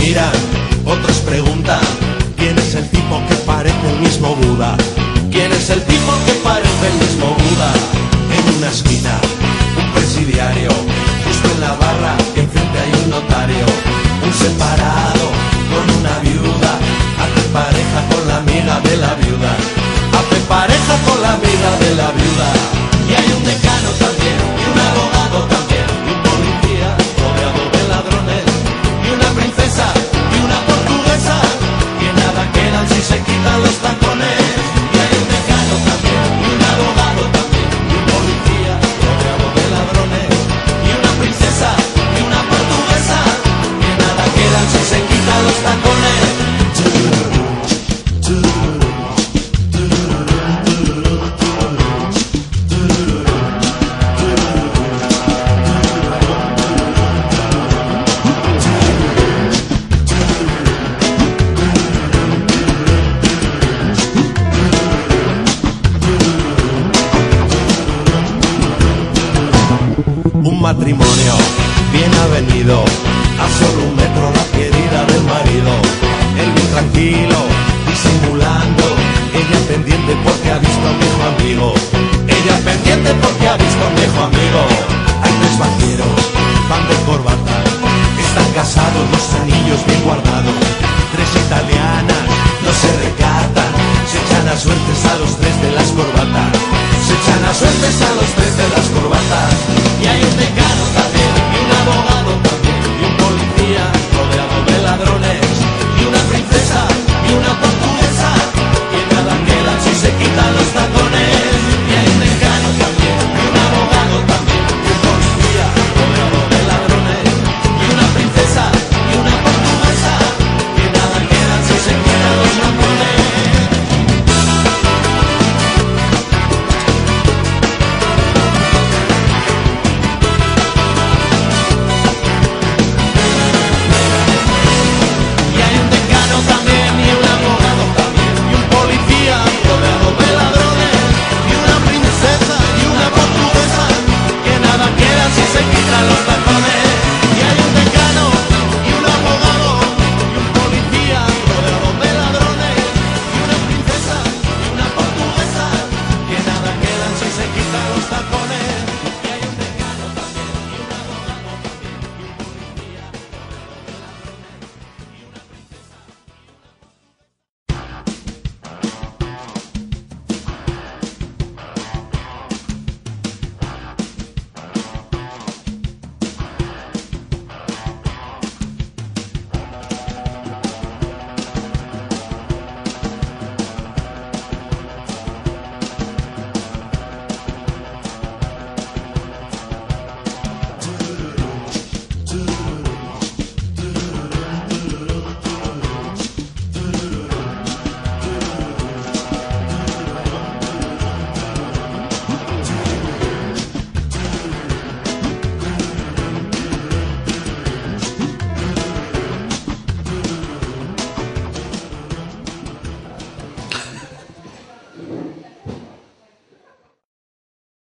miran, otros preguntan: ¿quién es el tipo que parece el mismo Buda? ¿Quién es el tipo que parece el mismo Buda? En una esquina, un presidiario, justo en la barra, enfrente hay un notario. Un separado con una viuda, hace pareja con la amiga de la viuda. Hace pareja con la amiga de la viuda. Y hay un decano también, y un abogado también, y un policía rodeado de ladrones, y una princesa, y una portuguesa, que nada quedan si se quitan los tacones. Y hay un decano también, y un abogado también, y un policía rodeado de ladrones, y una princesa, y una portuguesa, que nada quedan si se quitan los tacones. Un matrimonio